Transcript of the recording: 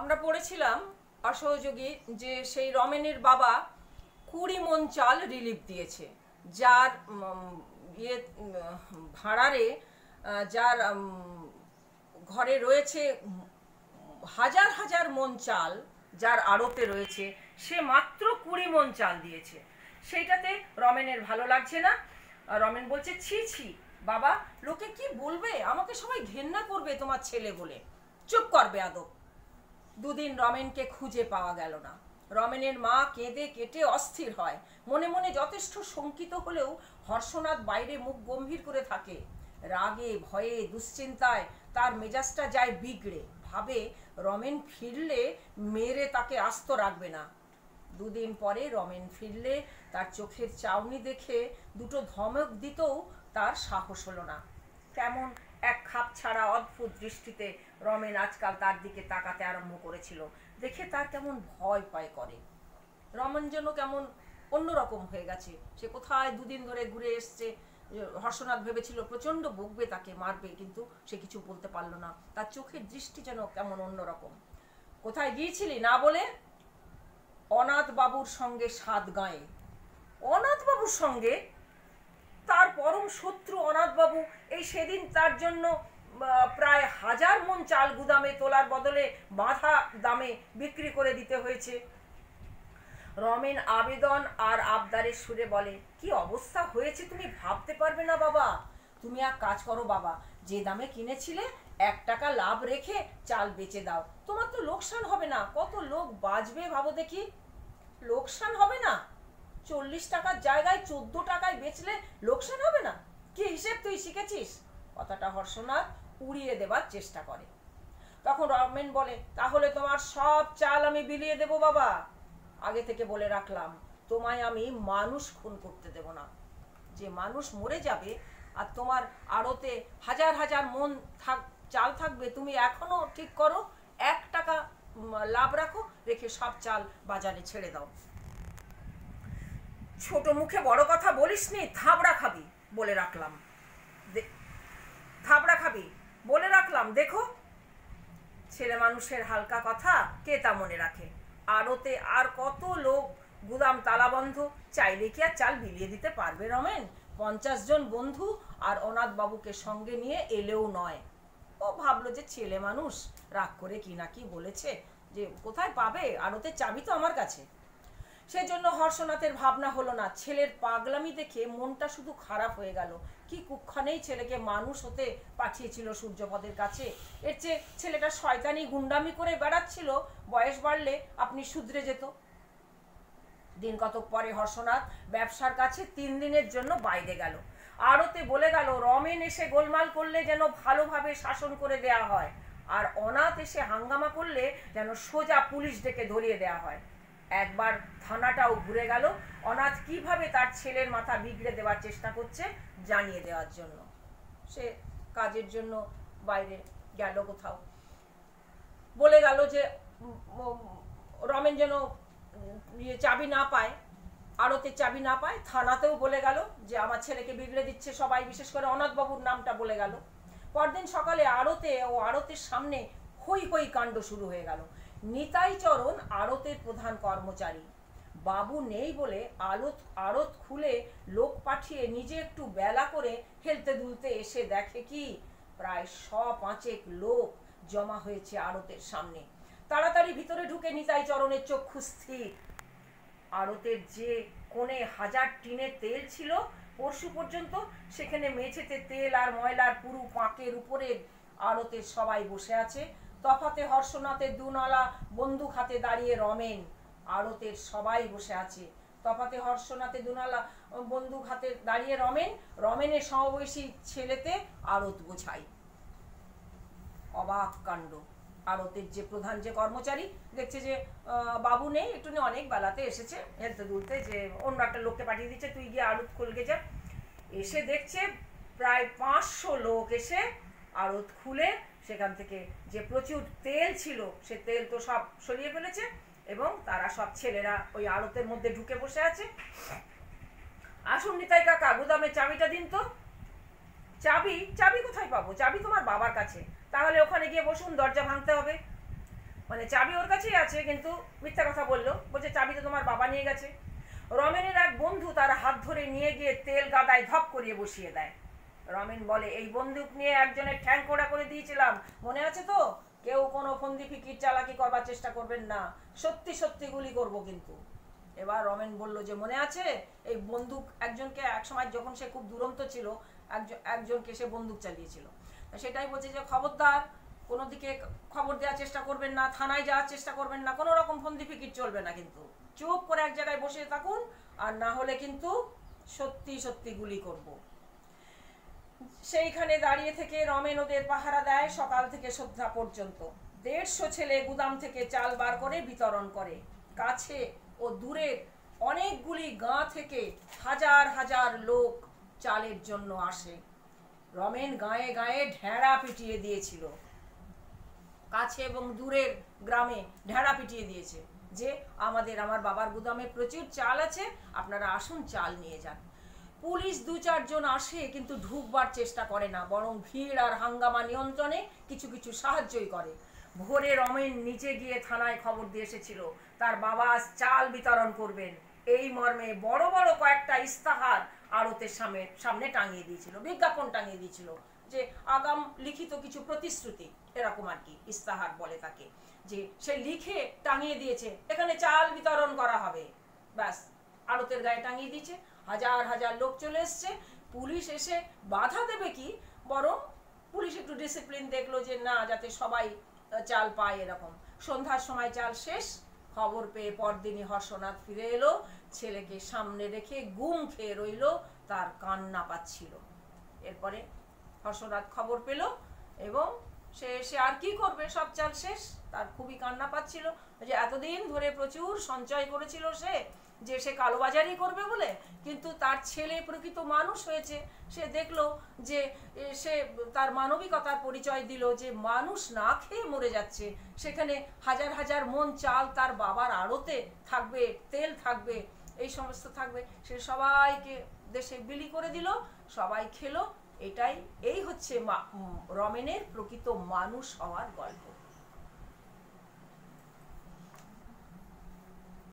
আমরা পড়েছিলাম অসহযোগী যে সেই রমেনের বাবা 20 মণ চাল রিলিফ দিয়েছে, যার ভাড়ারে যার ঘরে রয়েছে হাজার হাজার মণ চাল, যার আড়তে রয়েছে সে মাত্র 20 মণ চাল দিয়েছে। সেইটাতে রমেনের ভালো লাগছে না। রমেন বলছে, ছি ছি বাবা, লোকে কি বলবে, আমাকে সবাই ঘেন্না করবে তোমার ছেলে বলে। চুপ করবে আদব। দুদিন রমেনকে খুঁজে পাওয়া গেল না। রমেনের মা কেঁদে কেটে অস্থির হয়। মনে মনে যথেষ্ট শঙ্কিত হলেও হর্ষনাথ বাইরে মুখ গম্ভীর করে থাকে। রাগে ভয়ে দুশ্চিন্তায় তার মেজাজটা যায় বিগড়ে। ভাবে রমেন ফিরলে মেরে তাকে আস্ত রাখবে না। দুদিন পরে রমেন ফিরলে তার চোখের চাউনি দেখে দুটো ধমক দিতেও তার সাহস হলো না। কেমন এক খাপ ছাড়া অদ্ভুত দৃষ্টিতে রমেন আজকাল তার দিকে তাকাতে আরম্ভ করেছিল। দেখে তার কেমন ভয় ভয় করে। রমেন যেন কেমন অন্যরকম হয়ে গেছে। সে কোথায় দুদিন ধরে ঘুরে এসছে। হর্ষনাথ ভেবেছিল প্রচণ্ড বকবে, তাকে মারবে, কিন্তু সে কিছু বলতে পারল না। তার চোখের দৃষ্টি যেন কেমন অন্যরকম। কোথায় গিয়েছিলি না বলে? অনাথ বাবুর সঙ্গে সাতগাঁয়ে। অনাথ বাবুর সঙ্গে? তার পরম শত্রু অনাথ বাবু এই সেদিন তার জন্য প্রায় 1000 মণ চাল গুদামে তোলার বদলে বাঁধা দামে বিক্রি করে দিতে হয়েছে। রমেন আবেদন আর আবদারের সুরে বলে, কি অবস্থা হয়েছে তুমি ভাবতে পারবে না বাবা। তুমি এক কাজ করো বাবা, যে দামে কিনেছিলে 1 টাকা লাভ রেখে চাল বেচে দাও। তোমার তো লোকসান হবে না। কত লোক বাঁচবে ভাবো দেখি। লোকসান হবে না? 40 টাকার জায়গায় 14 টাকায় বেচলে লোকসান হবে না? কি হিসেব তুই শিখেছিস? কথাটা হর্ষনাথ উড়িয়ে দেবার চেষ্টা করে। তখন রমেন বলে, তাহলে তোমার সব চাল আমি বিলিয়ে দেব বাবা। আগে থেকে বলে রাখলাম, তোমায় আমি মানুষ খুন করতে দেব না। যে মানুষ মরে যাবে আর তোমার আড়তে হাজার হাজার মণ চাল থাকবে, তুমি এখনো ঠিক করো 1 টাকা লাভ রাখো, রেখে সব চাল বাজারে ছেড়ে দাও। ছোট মুখে বড় কথা বলিস নি, থাবড়া খাবি বলে রাখলাম। থাবড়া খাবি বলে রাখলাম। দেখো, ছেলে মানুষের হালকা কথা কে তা মনে রাখে। আড়তে আর কত লোক গুদাম তালাবন্ধ, চাইলে কি আর চাল বিলিয়ে দিতে পারবে রমেন? 50 জন বন্ধু আর অনাথ বাবুকে সঙ্গে নিয়ে এলেও নয়। ও ভাবলো যে ছেলে মানুষ রাগ করে কি না কি বলেছে, যে কোথায় পাবে, আড়তের চাবি তো আমার কাছে। সেজন্য হর্ষনাথের ভাবনা হলো না। ছেলের পাগলামি দেখে মনটা শুধু খারাপ হয়ে গেল। কি কুক্ষণেই ছেলেকে মানুষ হতে পাঠিয়েছিল সূর্যপদের কাছে। এর চেয়ে ছেলেটা শয়তানি গুন্ডামি করে বেড়াচ্ছিল, বয়স বাড়লে আপনি শুধরে যেত। দিন কতক পরে হর্ষনাথ ব্যবসার কাছে 3 দিনের জন্য বাইরে গেল। আড়তে বলে গেল, রমেন এসে গোলমাল করলে যেন ভালোভাবে শাসন করে দেয়া হয়, আর অনাথ এসে হাঙ্গামা করলে যেন সোজা পুলিশ ডেকে ধরিয়ে দেয়া হয়। একবার থানাটাও ঘুরে গেল, অনাথ কিভাবে তার ছেলের মাথা বিগড়ে দেওয়ার চেষ্টা করছে জানিয়ে দেওয়ার জন্য। সে কাজের জন্য বাইরে গেল কোথাও। বলে গেল যে রমেন যেন চাবি না পায়, আড়তের চাবি না পায়। থানাতেও বলে গেল যে আমার ছেলেকে বিগড়ে দিচ্ছে সবাই, বিশেষ করে অনাথবাবুর নামটা বলে গেল। পরদিন সকালে আড়তে ও আড়তের সামনে হই হই কাণ্ড শুরু হয়ে গেল। নিতাই চরণ আড়তের প্রধান কর্মচারী। বাবু নেই বলে আড়ত খুলে লোক পাঠিয়ে নিজে একটু বেলা করে হেলতে দুলতে এসে দেখে কি প্রায় 100-5 লোক জমা হয়েছে আড়তের সামনে। তাড়াতাড়ি ভিতরে ঢুকে নিতাই চরণের চক্ষু স্থির। আড়তের যে কোণে 1000 টিনের তেল ছিল পরশু পর্যন্ত, সেখানে মেঝেতে তেল আর ময়লার পুরু পাঁকের উপরে আড়তের সবাই বসে আছে। তফাতে হর্ষনাথের দুনালা বন্দুক হাতে দাঁড়িয়ে রমেন। আড়তের সবাই বসে আছে। তফাতে হর্ষনাথের দুনালা বন্দুক হাতে দাঁড়িয়ে রমেন। রমেনের সমবয়সী ছেলেতে আড়ত বোঝাই। অবাক কাণ্ড। আড়তের যে প্রধান যে কর্মচারী দেখছে যে বাবু নেই, একটু অনেক বেলাতে এসেছে হেলতে দুলতে, যে অন্য একটা লোককে পাঠিয়ে দিচ্ছে, তুই গিয়ে আড়ত খুলকে যা। এসে দেখছে প্রায় 500 লোক এসে আড়ত খুলে সেখান থেকে যে প্রচুর তেল ছিল সে তেল তো সব সরিয়ে ফেলেছে, এবং তারা সব ছেলেরা ওই আড়তের মধ্যে ঢুকে বসে আছে। আসুন নিতাই কাকা, গুদামের চাবিটা দিন তো। চাবি কোথায় পাবো? চাবি তোমার বাবার কাছে। তাহলে ওখানে গিয়ে বসুন, দরজা ভাঙতে হবে। মানে চাবি ওর কাছেই আছে, কিন্তু মিথ্যা কথা বললো, বলছে চাবি তো তোমার বাবা নিয়ে গেছে। রমেনের এক বন্ধু তার হাত ধরে নিয়ে গিয়ে তেল গাদায় ধপ করিয়ে বসিয়ে দেয়। রমেন বলে, এই বন্দুক নিয়ে একজনের ঠ্যাং কোড়া করে দিয়েছিলাম, মনে আছে তো? কেউ কোনো ফন্দি ফিকির চালাকি করবার চেষ্টা করবেন না, সত্যি সত্যি গুলি করব কিন্তু। এবার রমেন বলল যে মনে আছে, এই বন্দুক একজনকে একসময় যখন সে খুব দুরন্ত ছিল, একজনকে সে বন্দুক চালিয়েছিল। সেটাই বলছে যে খবরদার কোনো দিকে খবর দেওয়ার চেষ্টা করবেন না, থানায় যাওয়ার চেষ্টা করবেন না, কোনো রকম ফন্দি ফিকির চলবে না, কিন্তু চুপ করে এক জায়গায় বসে থাকুন, আর না হলে কিন্তু সত্যি সত্যি গুলি করব। সেইখানে দাঁড়িয়ে থেকে রমেন ওদের পাহারা দেয় সকাল থেকে সন্ধ্যা পর্যন্ত। 150 ছেলে গুদাম থেকে চাল বার করে বিতরণ করে। কাছে ও দূরের অনেকগুলি গাঁ থেকে হাজার হাজার লোক চালের জন্য আসে। রমেন গায়ে গায়ে ঢেঁড়া পিটিয়ে দিয়েছিল, কাছে এবং দূরের গ্রামে ঢেঁড়া পিটিয়ে দিয়েছে যে আমার বাবার গুদামে প্রচুর চাল আছে, আপনারা আসুন চাল নিয়ে যান। পুলিশ 2-4 জন আসে, কিন্তু ঢুকবার চেষ্টা করে না, বরং ভিড় আর হাঙ্গামা নিয়ন্ত্রণে কিছু কিছু সাহায্যই করে। ভোরে রমেন নিজে গিয়ে থানায় খবর দিয়ে এসেছিল তার বাবা চাল বিতরণ করবেন, এই মর্মে বড় বড় কয়েকটা ইস্তাহার আড়তের সামনে টাঙিয়ে দিয়েছিল, বিজ্ঞাপন টাঙিয়ে দিয়েছিল, যে আগাম লিখিত কিছু প্রতিশ্রুতি, এরকম আর কি ইস্তাহার বলে তাকে, যে সে লিখে টাঙিয়ে দিয়েছে এখানে চাল বিতরণ করা হবে, ব্যাস আড়তের গায়ে টাঙিয়ে দিয়েছে। হাজার হাজার লোক চলে এসছে। পুলিশ এসে বাধা দেবে কি, বরং পুলিশ একটু ডিসিপ্লিন দেখলো যে না, যাতে সবাই চাল পায় এরকম। সন্ধ্যার সময় চাল শেষ। খবর পেয়ে পরদিনই হর্ষনাথ ফিরে এলো, ছেলেকে সামনে রেখে গুম খেয়ে রইল, তার কান্না পাচ্ছিল। এরপরে হর্ষনাথ খবর পেল এবং সে আর কি করবে, সব চাল শেষ, তার খুবই কান্না পাচ্ছিল, যে এতদিন ধরে প্রচুর সঞ্চয় করেছিল যে সে কালোবাজারি করবে বলে, কিন্তু তার ছেলে প্রকৃত মানুষ হয়েছে। সে দেখলো যে সে তার মানবিকতার পরিচয় দিল, যে মানুষ না খেয়ে মরে যাচ্ছে, সেখানে হাজার হাজার মন চাল তার বাবার আড়তে থাকবে, তেল থাকবে, এই সমস্ত থাকবে, সে সবাইকে দেশে বিলি করে দিল, সবাই খেলো। এই হচ্ছে রমেনের প্রকৃত মানুষ হওয়ার গল্প।